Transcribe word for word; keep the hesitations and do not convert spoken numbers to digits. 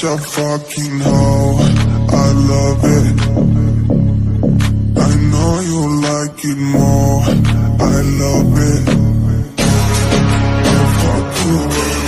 such a fucking hoe, I love it. I know you like it more, I love it. I fuck you.